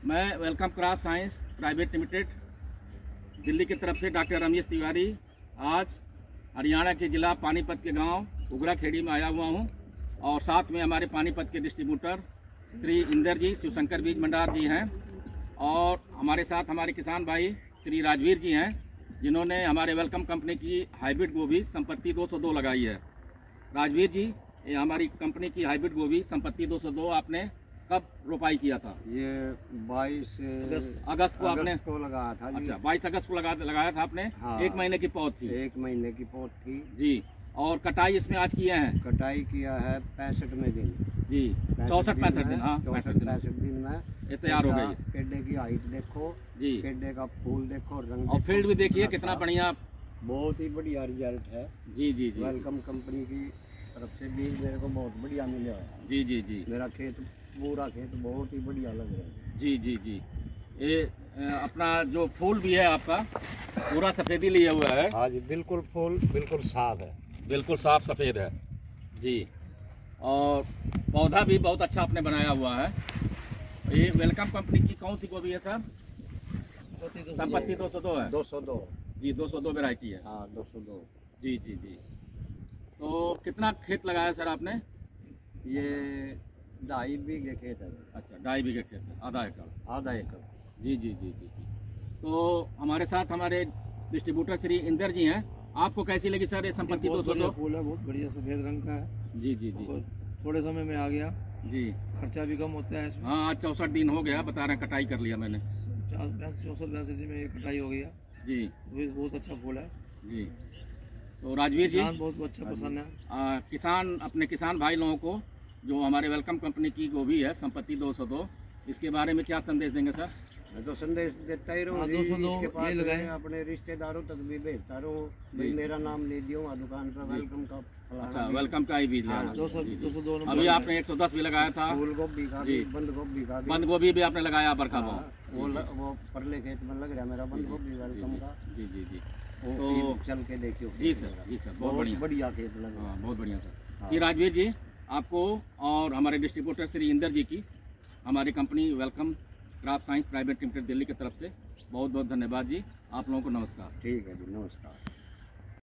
मैं Welcome crop science private limited Delhi की तरफ से डॉक्टर रमेश तिवारी आज हरियाणा के ज़िला पानीपत के गांव उगरा खेड़ी में आया हुआ हूं और साथ में हमारे पानीपत के डिस्ट्रीब्यूटर श्री इंदर जी शिवशंकर बीज भंडार जी हैं और हमारे साथ हमारे किसान भाई श्री राजवीर जी हैं जिन्होंने हमारे वेलकम कंपनी की हाइब्रिड गोभी संपत्ति 202 लगाई है। राजवीर जी, ये हमारी कंपनी की हाइब्रिड गोभी संपत्ति 202 आपने कब रोपाई किया था? ये 22 अगस्त को आपने लगाया था। अच्छा, 22 अगस्त को लगाया था आपने। हाँ, 1 महीने की पौध थी। 1 महीने की पौध थी जी। और कटाई इसमें आज किए हैं? कटाई किया है 65वें दिन जी, 64-65 दिन। हाँ, 65 दिन में ये तैयार हो गई। पेड़े की हाइट देखो जी, पेड़े का फूल देखो, रंग और फील्ड भी देखिए कितना बढ़िया, बहुत ही बढ़िया रिजल्ट है। जी जी जी। वेलकम कंपनी की तरफ से बीज मेरे को बहुत बढ़िया मिला है। जी जी जी। मेरा खेत पूरा खेत बहुत ही बढ़िया लग रहा है। जी जी जी। ये अपना जो फूल भी है आपका पूरा सफेदी लिया हुआ है। हाँ जी, बिल्कुल फूल बिल्कुल साफ है, बिल्कुल साफ सफेद है जी। और पौधा भी बहुत अच्छा आपने बनाया हुआ है। ये वेलकम कंपनी की कौन सी गोभी है सर? संपत्ति 202 है। 202 जी, 202 वैरायटी है। हाँ, 202। जी जी जी। तो कितना खेत लगाया सर आपने? ये 2.5 बीघे खेत है। अच्छा, 2.5 बीघे खेत है, आधा एकड़। जी जी जी जी जी। तो हमारे साथ हमारे डिस्ट्रीब्यूटर श्री इंदर जी हैं। आपको कैसी लगी सर ये संपत्ति 202? फूल है, बहुत बढ़िया सफेद रंग का है। जी जी जी। थोड़े समय में आ गया जी। खर्चा भी कम होता है इसमें। हाँ, आज 64 दिन हो गया, बता रहे हैं, कटाई कर लिया मैंने। 64-62 दिन में ये कटाई हो गया जी। बहुत अच्छा फूल है जी। तो राजवीर जी, बहुत अच्छा पसंद है। किसान अपने किसान भाई लोगों को जो हमारे वेलकम कंपनी की गोभी है संपत्ति 202, इसके बारे में क्या संदेश देंगे सर? मैं तो संदेश देता ही रहूँ। 202 ये लगाए, अपने रिश्तेदारों तक भी भेजता रहूँ। मेरा नाम ले दियो दुकान पर, वेलकम का। अच्छा, वेलकम का ही बीज है। 202 अभी आपने 110 भी लगाया था। फूल गोभी का, बंद गोभी भी आपने लगाया बरखा वो परले खेत में लग रहा है मेरा बंद गोभी वेलकम का। जी जी जी। तो चल के देखियो। जी सर, जी सर, बहुत बढ़िया खेत लगा। हाँ, बहुत बढ़िया सर। जी राजवीर जी, आपको और हमारे डिस्ट्रीब्यूटर श्री इंदर जी की हमारी company welcome crop science private limited Delhi की तरफ से बहुत बहुत धन्यवाद जी। आप लोगों को नमस्कार। ठीक है जी, नमस्कार।